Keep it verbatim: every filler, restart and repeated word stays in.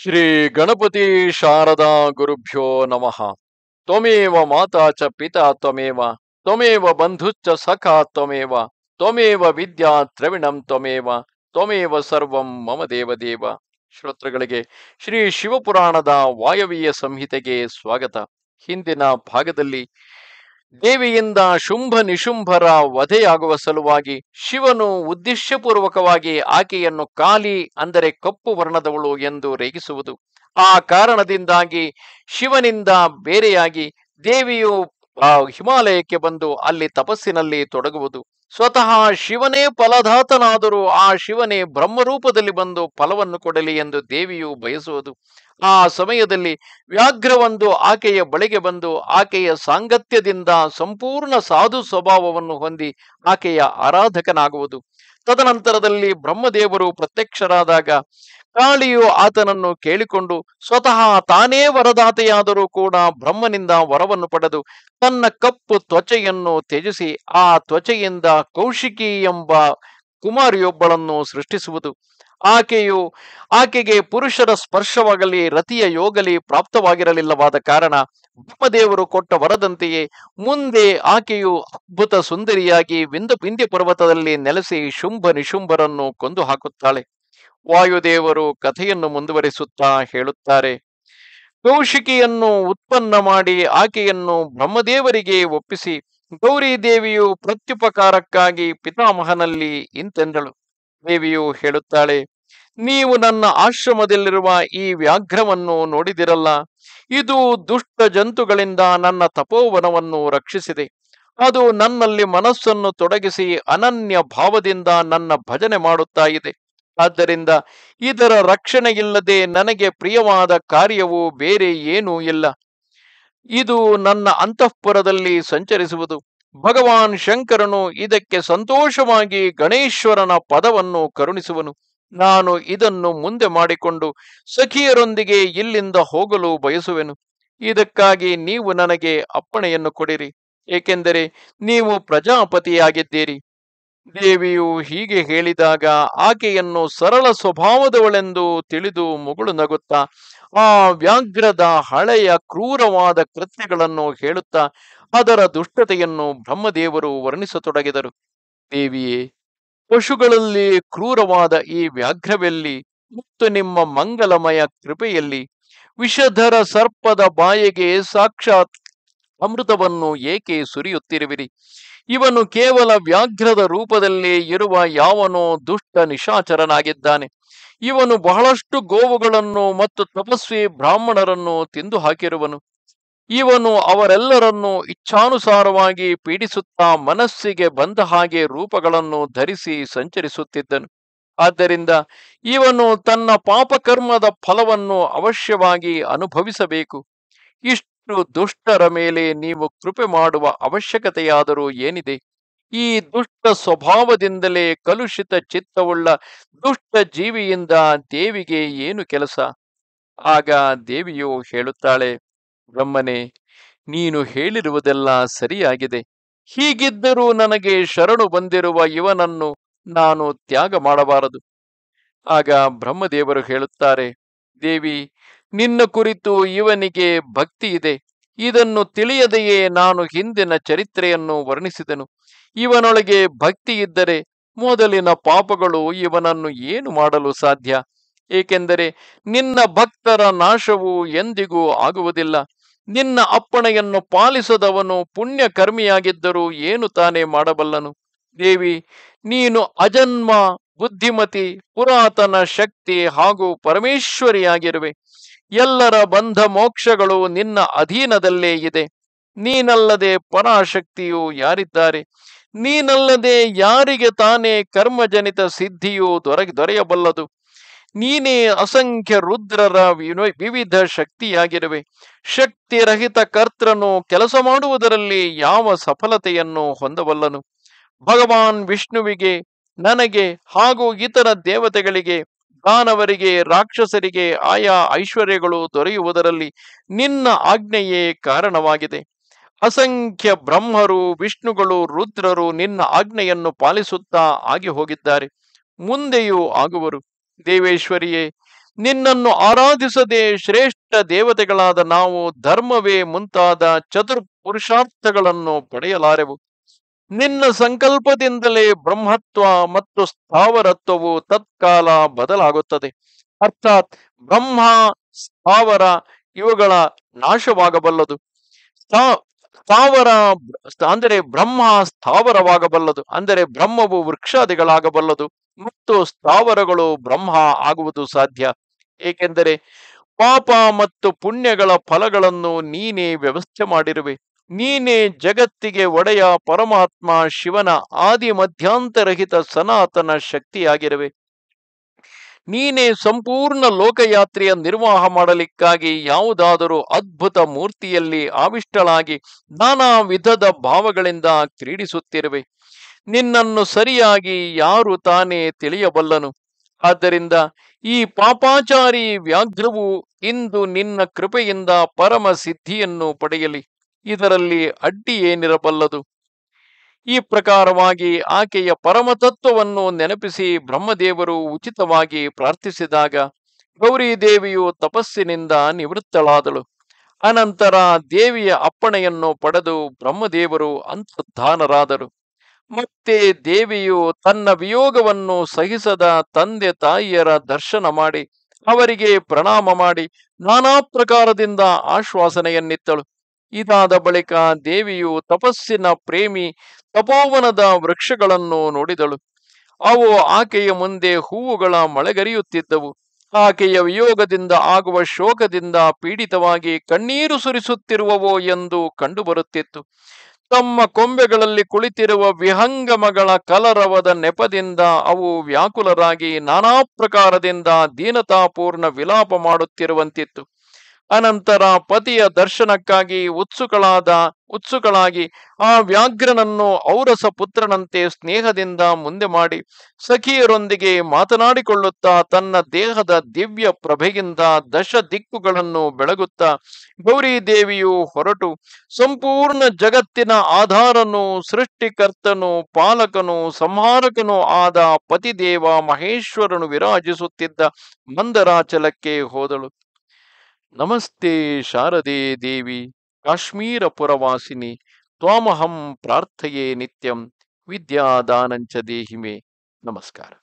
ಶ್ರೀ ಗಣಪತಿ ಶಾರದಾ ಗುರುಭ್ಯೋ ನಮಃ. ತ್ವಮೇವ ಮಾತಾ ಚ ಪಿತಾ ತ್ವಮೇವ ತ್ವಮೇವ ಬಂಧುಶ್ಚ ಸಖಾ ತ್ವಮೇವ ತ್ವಮೇವ ವಿದ್ಯಾ ದ್ರವಿಣಂ ತ್ವಮೇವ ತ್ವಮೇವ ಸರ್ವಂ ಮಮ ದೇವದೇವ. ಶ್ರೋತೃಗಳಿಗೆ ಶ್ರೀ ಶಿವಪುರಾಣದ ವಾಯವ್ಯ ಸಂಹಿತೆಗೆ ಸ್ವಾಗತ. ಹಿಂದಿನ ಭಾಗದಲ್ಲಿ ದೇವಿಯಿಂದ ಶುಂಭ ನಿಶುಂಭರ ವಧೆಯಾಗುವ ಸಲುವಾಗಿ ಶಿವನು ಉದ್ದೇಶಪೂರ್ವಕವಾಗಿ ಆಕೆಯನ್ನು ಕಾಲಿ ಅಂದರೆ ಕಪ್ಪು ವರ್ಣದವಳು ಎಂದು ರೇಗಿಸುವುದು, ಆ ಕಾರಣದಿಂದಾಗಿ ಶಿವನಿಂದ ಬೇರೆಯಾಗಿ ದೇವಿಯು ಆ ಹಿಮಾಲಯಕ್ಕೆ ಬಂದು ಅಲ್ಲಿ ತಪಸ್ಸಿನಲ್ಲಿ ತೊಡಗುವುದು. ಸ್ವತಃ ಶಿವನೇ ಫಲದಾತನಾದರೂ ಆ ಶಿವನೇ ಬ್ರಹ್ಮರೂಪದಲ್ಲಿ ಬಂದು ಫಲವನ್ನು ಕೊಡಲಿ ಎಂದು ದೇವಿಯು ಬಯಸುವುದು. ಆ ಸಮಯದಲ್ಲಿ ವ್ಯಾಘ್ರವೊಂದು ಆಕೆಯ ಬಳಿಗೆ ಬಂದು ಆಕೆಯ ಸಾಂಗತ್ಯದಿಂದ ಸಂಪೂರ್ಣ ಸಾಧು ಸ್ವಭಾವವನ್ನು ಹೊಂದಿ ಆಕೆಯ ಆರಾಧಕನಾಗುವುದು. ತದನಂತರದಲ್ಲಿ ಬ್ರಹ್ಮದೇವರು ಪ್ರತ್ಯಕ್ಷರಾದಾಗ ಕಾಳಿಯು ಆತನನ್ನು ಕೇಳಿಕೊಂಡು ಸ್ವತಃ ತಾನೇ ವರದಾತೆಯಾದರೂ ಕೂಡ ಬ್ರಹ್ಮನಿಂದ ವರವನ್ನು ಪಡೆದು ತನ್ನ ಕಪ್ಪು ತ್ವಚೆಯನ್ನು ತ್ಯಜಿಸಿ ಆ ತ್ವಚೆಯಿಂದ ಕೌಶಿಕಿ ಎಂಬ ಕುಮಾರಿಯೊಬ್ಬಳನ್ನು ಸೃಷ್ಟಿಸುವುದು. ಆಕೆಯು ಆಕೆಗೆ ಪುರುಷರ ಸ್ಪರ್ಶವಾಗಲಿ ರತಿಯ ಯೋಗಲಿ ಪ್ರಾಪ್ತವಾಗಿರಲಿಲ್ಲವಾದ ಕಾರಣ ಬ್ರಹ್ಮದೇವರು ಕೊಟ್ಟ ವರದಂತೆಯೇ ಮುಂದೆ ಆಕೆಯು ಅದ್ಭುತ ಸುಂದರಿಯಾಗಿ ವಿಂಧ್ಯ ವಿಂಧ್ಯ ಪರ್ವತದಲ್ಲಿ ನೆಲೆಸಿ ಶುಂಭ ನಿಶುಂಭರನ್ನು ಕೊಂದು ಹಾಕುತ್ತಾಳೆ. ವಾಯುದೇವರು ಕಥೆಯನ್ನು ಮುಂದುವರಿಸುತ್ತಾ ಹೇಳುತ್ತಾರೆ, ಕೌಶಿಕಿಯನ್ನು ಉತ್ಪನ್ನ ಮಾಡಿ ಆಕೆಯನ್ನು ಬ್ರಹ್ಮದೇವರಿಗೆ ಒಪ್ಪಿಸಿ ಗೌರಿ ದೇವಿಯು ಪ್ರತ್ಯುಪಕಾರಕ್ಕಾಗಿ ಪಿತಾಮಹನಲ್ಲಿ ಇಂತೆಂದಳು. ದೇವಿಯು ಹೇಳುತ್ತಾಳೆ, ನೀವು ನನ್ನ ಆಶ್ರಮದಲ್ಲಿರುವ ಈ ವ್ಯಾಘ್ರವನ್ನು ನೋಡಿದಿರಲ್ಲ, ಇದು ದುಷ್ಟ ಜಂತುಗಳಿಂದ ನನ್ನ ತಪೋವನವನ್ನು ರಕ್ಷಿಸಿದೆ. ಅದು ನನ್ನಲ್ಲಿ ಮನಸ್ಸನ್ನು ತೊಡಗಿಸಿ ಅನನ್ಯ ಭಾವದಿಂದ ನನ್ನ ಭಜನೆ ಮಾಡುತ್ತಾ ಇದೆ. ಆದ್ದರಿಂದ ಇದರ ರಕ್ಷಣೆಯಿಲ್ಲದೆ ನನಗೆ ಪ್ರಿಯವಾದ ಕಾರ್ಯವು ಬೇರೆ ಏನೂ ಇಲ್ಲ. ಇದು ನನ್ನ ಅಂತಃಪುರದಲ್ಲಿ ಸಂಚರಿಸುವುದು. ಭಗವಾನ್ ಶಂಕರನು ಇದಕ್ಕೆ ಸಂತೋಷವಾಗಿ ಗಣೇಶ್ವರನ ಪದವನ್ನು ಕರುಣಿಸುವನು. ನಾನು ಇದನ್ನು ಮುಂದೆ ಮಾಡಿಕೊಂಡು ಸಖಿಯರೊಂದಿಗೆ ಇಲ್ಲಿಂದ ಹೋಗಲು ಬಯಸುವೆನು. ಇದಕ್ಕಾಗಿ ನೀವು ನನಗೆ ಅಪ್ಪಣೆಯನ್ನು ಕೊಡಿರಿ, ಏಕೆಂದರೆ ನೀವು ಪ್ರಜಾಪತಿಯಾಗಿದ್ದೀರಿ. ದೇವಿಯು ಹೀಗೆ ಹೇಳಿದಾಗ ಆಕೆಯನ್ನು ಸರಳ ಸ್ವಭಾವದವಳೆಂದು ತಿಳಿದು ಮುಗುಳು ನಗುತ್ತಾ ಆ ವ್ಯಾಘ್ರದ ಹಳೆಯ ಕ್ರೂರವಾದ ಕೃತ್ಯಗಳನ್ನು ಹೇಳುತ್ತಾ ಅದರ ದುಷ್ಟತೆಯನ್ನು ಬ್ರಹ್ಮದೇವರು ವರ್ಣಿಸತೊಡಗಿದರು. ದೇವಿಯೇ, ಪಶುಗಳಲ್ಲಿ ಕ್ರೂರವಾದ ಈ ವ್ಯಾಘ್ರವೆಲ್ಲಿ ಮತ್ತು ನಿಮ್ಮ ಮಂಗಲಮಯ ಕೃಪೆಯಲ್ಲಿ? ವಿಷಧರ ಸರ್ಪದ ಬಾಯಿಗೆ ಸಾಕ್ಷಾತ್ ಅಮೃತವನ್ನು ಏಕೆ ಸುರಿಯುತ್ತಿರುವಿರಿ? ಇವನು ಕೇವಲ ವ್ಯಾಘ್ರದ ರೂಪದಲ್ಲಿ ಇರುವ ಯಾವನೋ ದುಷ್ಟ ನಿಶಾಚರನಾಗಿದ್ದಾನೆ. ಇವನು ಬಹಳಷ್ಟು ಗೋವುಗಳನ್ನು ಮತ್ತು ತಪಸ್ವಿ ಬ್ರಾಹ್ಮಣರನ್ನು ತಿಂದು ಹಾಕಿರುವನು. ಇವನು ಅವರೆಲ್ಲರನ್ನೂ ಇಚ್ಛಾನುಸಾರವಾಗಿ ಪೀಡಿಸುತ್ತಾ ಮನಸ್ಸಿಗೆ ಬಂದ ಹಾಗೆ ರೂಪಗಳನ್ನು ಧರಿಸಿ ಸಂಚರಿಸುತ್ತಿದ್ದನು. ಆದ್ದರಿಂದ ಇವನು ತನ್ನ ಪಾಪಕರ್ಮದ ಫಲವನ್ನು ಅವಶ್ಯವಾಗಿ ಅನುಭವಿಸಬೇಕು. ಇಷ್ಟು ದುಷ್ಟರ ಮೇಲೆ ನೀವು ಕೃಪೆ ಮಾಡುವ ಅವಶ್ಯಕತೆಯಾದರೂ ಏನಿದೆ? ಈ ದುಷ್ಟ ಸ್ವಭಾವದಿಂದಲೇ ಕಲುಷಿತ ಚಿತ್ತವುಳ್ಳ ದುಷ್ಟ ಜೀವಿಯಿಂದ ದೇವಿಗೆ ಏನು ಕೆಲಸ? ಆಗ ದೇವಿಯು ಹೇಳುತ್ತಾಳೆ, ಬ್ರಹ್ಮನೇ, ನೀನು ಹೇಳಿರುವುದೆಲ್ಲ ಸರಿಯಾಗಿದೆ. ಹೀಗಿದ್ದರೂ ನನಗೆ ಶರಣು ಬಂದಿರುವ ಇವನನ್ನು ನಾನು ತ್ಯಾಗ ಮಾಡಬಾರದು. ಆಗ ಬ್ರಹ್ಮದೇವರು ಹೇಳುತ್ತಾರೆ, ದೇವಿ, ನಿನ್ನ ಕುರಿತು ಇವನಿಗೆ ಭಕ್ತಿ ಇದೆ. ಇದನ್ನು ತಿಳಿಯದೆಯೇ ನಾನು ಹಿಂದಿನ ಚರಿತ್ರೆಯನ್ನು ವರ್ಣಿಸಿದನು. ಇವನೊಳಗೆ ಭಕ್ತಿ ಇದ್ದರೆ ಮೊದಲಿನ ಪಾಪಗಳು ಇವನನ್ನು ಏನು ಮಾಡಲು ಸಾಧ್ಯ? ಏಕೆಂದರೆ ನಿನ್ನ ಭಕ್ತರ ನಾಶವು ಎಂದಿಗೂ ಆಗುವುದಿಲ್ಲ. ನಿನ್ನ ಅಪ್ಪಣೆಯನ್ನು ಪಾಲಿಸದವನು ಪುಣ್ಯ ಕರ್ಮಿಯಾಗಿದ್ದರೂ ಏನು ತಾನೇ ಮಾಡಬಲ್ಲನು? ದೇವಿ, ನೀನು ಅಜನ್ಮ, ಬುದ್ಧಿಮತಿ, ಪುರಾತನ ಶಕ್ತಿ ಹಾಗೂ ಪರಮೇಶ್ವರಿಯಾಗಿರುವೆ. ಎಲ್ಲರ ಬಂಧ ಮೋಕ್ಷಗಳು ನಿನ್ನ ಅಧೀನದಲ್ಲೇ ಇದೆ. ನೀನಲ್ಲದೆ ಪರಾಶಕ್ತಿಯು ಯಾರಿದ್ದಾರೆ? ನೀನಲ್ಲದೆ ಯಾರಿಗೆ ತಾನೇ ಕರ್ಮಜನಿತ ಸಿದ್ಧಿಯು ದೊರೆ ದೊರೆಯಬಲ್ಲದು? ನೀನೇ ಅಸಂಖ್ಯ ರುದ್ರರ ವಿವಿಧ ಶಕ್ತಿಯಾಗಿರುವೆ. ಶಕ್ತಿರಹಿತ ಕರ್ತೃನು ಕೆಲಸ ಮಾಡುವುದರಲ್ಲಿ ಯಾವ ಸಫಲತೆಯನ್ನು ಹೊಂದಬಲ್ಲನು? ಭಗವಾನ್ ವಿಷ್ಣುವಿಗೆ, ನನಗೆ ಹಾಗೂ ಇತರ ದೇವತೆಗಳಿಗೆ, ದಾನವರಿಗೆ, ರಾಕ್ಷಸರಿಗೆ ಆಯಾ ಐಶ್ವರ್ಯಗಳು ದೊರೆಯುವುದರಲ್ಲಿ ನಿನ್ನ ಆಜ್ಞೆಯೇ ಕಾರಣವಾಗಿದೆ. ಅಸಂಖ್ಯ ಬ್ರಹ್ಮರು, ವಿಷ್ಣುಗಳು, ರುದ್ರರು ನಿನ್ನ ಆಜ್ಞೆಯನ್ನು ಪಾಲಿಸುತ್ತಾ ಆಗಿ ಹೋಗಿದ್ದಾರೆ, ಮುಂದೆಯೂ ಆಗುವರು. ದೇವೇಶ್ವರಿಯೇ, ನಿನ್ನನ್ನು ಆರಾಧಿಸದೆ ಶ್ರೇಷ್ಠ ದೇವತೆಗಳಾದ ನಾವು ಧರ್ಮವೇ ಮುಂತಾದ ಚತುರ್ ಪುರುಷಾರ್ಥಗಳನ್ನು ಪಡೆಯಲಾರೆವು. ನಿನ್ನ ಸಂಕಲ್ಪದಿಂದಲೇ ಬ್ರಹ್ಮತ್ವ ಮತ್ತು ಸ್ಥಾವರತ್ವವು ತತ್ಕಾಲ ಬದಲಾಗುತ್ತದೆ. ಅರ್ಥಾತ್ ಬ್ರಹ್ಮ ಸ್ಥಾವರ ಇವುಗಳ ನಾಶವಾಗಬಲ್ಲದು. ಸ್ಥಾವರ ಅಂದರೆ ಬ್ರಹ್ಮ ಸ್ಥಾವರವಾಗಬಲ್ಲದು, ಅಂದರೆ ಬ್ರಹ್ಮವು ವೃಕ್ಷಾದಿಗಳಾಗಬಲ್ಲದು ಮತ್ತು ಸ್ಥಾವರಗಳು ಬ್ರಹ್ಮ ಆಗುವುದು ಸಾಧ್ಯ. ಏಕೆಂದರೆ ಪಾಪ ಮತ್ತು ಪುಣ್ಯಗಳ ಫಲಗಳನ್ನು ನೀನೇ ವ್ಯವಸ್ಥೆ ಮಾಡಿರುವೆ. ನೀನೇ ಜಗತ್ತಿಗೆ ಒಡೆಯ ಪರಮಾತ್ಮ ಶಿವನ ಆದಿ ಮಧ್ಯಾಂತರಹಿತ ಸನಾತನ ಶಕ್ತಿಯಾಗಿರುವೆ. ನೀನೇ ಸಂಪೂರ್ಣ ಲೋಕಯಾತ್ರೆಯ ನಿರ್ವಾಹ ಮಾಡಲಿಕ್ಕಾಗಿ ಯಾವುದಾದರೂ ಅದ್ಭುತ ಮೂರ್ತಿಯಲ್ಲಿ ಆವಿಷ್ಟಳಾಗಿ ನಾನಾ ವಿಧದ ಭಾವಗಳಿಂದ ಕ್ರೀಡಿಸುತ್ತಿರುವೆ. ನಿನ್ನನ್ನು ಸರಿಯಾಗಿ ಯಾರು ತಾನೇ ತಿಳಿಯಬಲ್ಲನು? ಆದ್ದರಿಂದ ಈ ಪಾಪಾಚಾರಿ ವ್ಯಾಘ್ರವು ಇಂದು ನಿನ್ನ ಕೃಪೆಯಿಂದ ಪರಮ ಸಿದ್ಧಿಯನ್ನು ಪಡೆಯಲಿ. ಇದರಲ್ಲಿ ಅಡ್ಡಿ ಏನಿರಬಲ್ಲದು? ಈ ಪ್ರಕಾರವಾಗಿ ಆಕೆಯ ಪರಮತತ್ವವನ್ನು ನೆನಪಿಸಿ ಬ್ರಹ್ಮದೇವರು ಉಚಿತವಾಗಿ ಪ್ರಾರ್ಥಿಸಿದಾಗ ಗೌರಿದೇವಿಯು ತಪಸ್ಸಿನಿಂದ ನಿವೃತ್ತಳಾದಳು. ಅನಂತರ ದೇವಿಯ ಅಪ್ಪಣೆಯನ್ನು ಪಡೆದು ಬ್ರಹ್ಮದೇವರು ಅಂತರ್ಧಾನರಾದರು. ಮತ್ತೆ ದೇವಿಯು ತನ್ನ ವಿಯೋಗವನ್ನು ಸಹಿಸದ ತಂದೆ ತಾಯಿಯರ ದರ್ಶನ ಮಾಡಿ ಅವರಿಗೆ ಪ್ರಣಾಮ ಮಾಡಿ ನಾನಾ ಪ್ರಕಾರದಿಂದ ಆಶ್ವಾಸನೆಯನ್ನಿತ್ತಳು. ಇದಾದ ಬಳಿಕ ದೇವಿಯು ತಪಸ್ಸಿನ ಪ್ರೇಮಿ ತಪೋವನದ ವೃಕ್ಷಗಳನ್ನು ನೋಡಿದಳು. ಅವು ಆಕೆಯ ಮುಂದೆ ಹೂವುಗಳ ಮಳೆಗರಿಯುತ್ತಿದ್ದವು. ಆಕೆಯ ವಿಯೋಗದಿಂದ ಆಗುವ ಶೋಕದಿಂದ ಪೀಡಿತವಾಗಿ ಕಣ್ಣೀರು ಸುರಿಸುತ್ತಿರುವವೋ ಎಂದು ಕಂಡುಬರುತ್ತಿತ್ತು. ತಮ್ಮ ಕೊಂಬೆಗಳಲ್ಲಿ ಕುಳಿತಿರುವ ವಿಹಂಗಮಗಳ ಕಲರವದ ನೆಪದಿಂದ ಅವು ವ್ಯಾಕುಲರಾಗಿ ನಾನಾ ಪ್ರಕಾರದಿಂದ ದೀನತಾಪೂರ್ಣ ವಿಲಾಪ ಮಾಡುತ್ತಿರುವಂತಿತ್ತು. ಅನಂತರ ಪತಿಯ ದರ್ಶನಕ್ಕಾಗಿ ಉತ್ಸುಕಳಾದ ಉತ್ಸುಕಳಾಗಿ ಆ ವ್ಯಾಘ್ರನನ್ನು ಔರಸ ಪುತ್ರನಂತೆ ಸ್ನೇಹದಿಂದ ಮುಂದೆ ಮಾಡಿ ಸಖಿಯರೊಂದಿಗೆ ಮಾತನಾಡಿಕೊಳ್ಳುತ್ತಾ ತನ್ನ ದೇಹದ ದಿವ್ಯ ಪ್ರಭೆಯಿಂದ ದಶ ದಿಕ್ಕುಗಳನ್ನು ಬೆಳಗುತ್ತಾ ಗೌರಿದೇವಿಯು ಹೊರಟು ಸಂಪೂರ್ಣ ಜಗತ್ತಿನ ಆಧಾರನು, ಸೃಷ್ಟಿಕರ್ತನು, ಪಾಲಕನು, ಸಂಹಾರಕನೂ ಆದ ಪತಿದೇವ ಮಹೇಶ್ವರನು ವಿರಾಜಿಸುತ್ತಿದ್ದ ಮಂದರಾಚಲಕ್ಕೆ ಹೋದಳು. ನಮಸ್ತೆ ಶಾರದೆ ದೇವಿ ಕಾಶ್ಮೀರ ಪುರವಾಸಿನಿ ತ್ವಾಮಹಂ ಪ್ರಾರ್ಥಯೇ ನಿತ್ಯಂ ವಿದ್ಯಾದಾನಂಚ ದೇಹಿಮೆ. ನಮಸ್ಕಾರ.